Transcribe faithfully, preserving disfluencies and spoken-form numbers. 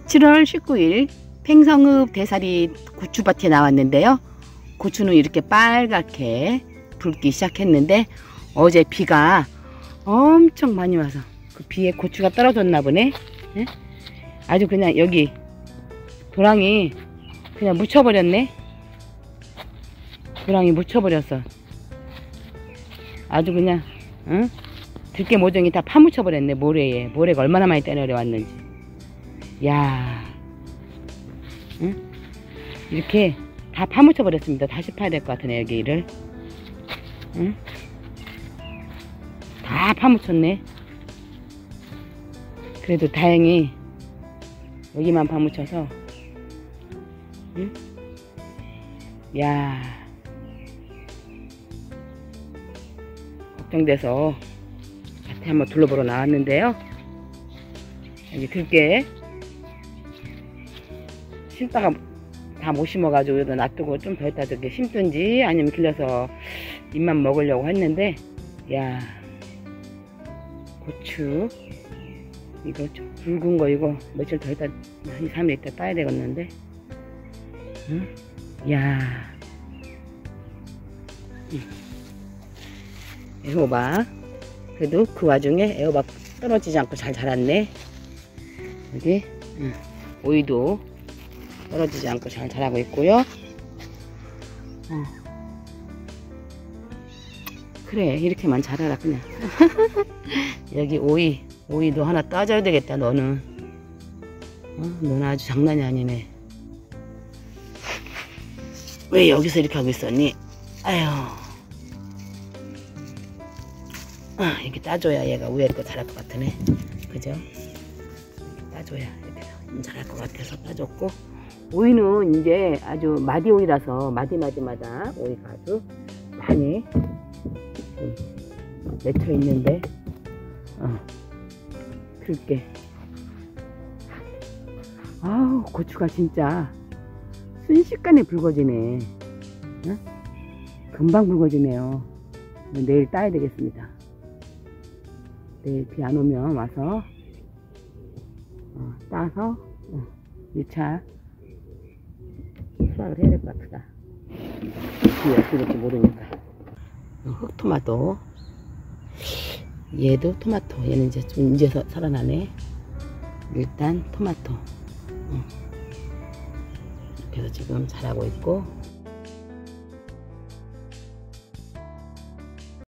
칠월 십구일 팽성읍 대사리 고추밭에 나왔는데요. 고추는 이렇게 빨갛게 붉기 시작했는데 어제 비가 엄청 많이 와서 그 비에 고추가 떨어졌나 보네. 예? 아주 그냥 여기 도랑이 그냥 묻혀버렸네. 도랑이 묻혀버렸어. 아주 그냥 응? 들깨 모종이 다 파묻혀버렸네. 모래에 모래가 얼마나 많이 때려왔는지. 야, 응? 이렇게 다 파묻혀버렸습니다. 다시 파야 될 것 같으네 여기를. 응? 다 파묻혔네. 그래도 다행히 여기만 파묻혀서. 응? 야, 걱정돼서 밭에 한번 둘러보러 나왔는데요. 여기 들깨 심다가 다 못 심어가지고 여기다 놔두고 좀 더 있다 저렇게 심든지 아니면 길러서 잎만 먹으려고 했는데, 야, 고추 이거 좀 붉은 거 이거 며칠 더 있다 한 이 삼 일 있다 따야 되겠는데. 응? 야, 응. 애호박 그래도 그 와중에 애호박 떨어지지 않고 잘 자랐네. 여기 응. 오이도 떨어지지 않고 잘 자라고 있고요. 어. 그래, 이렇게만 자라라 그냥. 여기 오이 오이도 하나 따줘야 되겠다. 너는 어? 너는 아주 장난이 아니네. 왜 여기서 이렇게 하고 있었니? 아휴, 아, 이렇게 따줘야 얘가 위에 거 잘할 것 같으네. 그죠? 이렇게 따줘야 이렇게 잘할 것 같아서 따줬고, 오이는 이제 아주 마디 오이라서 마디마디마다 오이가 아주 많이 맺혀 있는데, 어, 들깨. 아우, 고추가 진짜 순식간에 붉어지네. 어? 금방 붉어지네요. 내일 따야 되겠습니다. 내일 비 안 오면 와서 어, 따서 어, 일 차 수확을 해야 될 것 같다. 비 어떻게 될지 모르니까. 흑토마토, 얘도 토마토. 얘는 이제 좀 이제 살아나네. 일단 토마토 어. 이렇게 해서 지금 자라고 있고,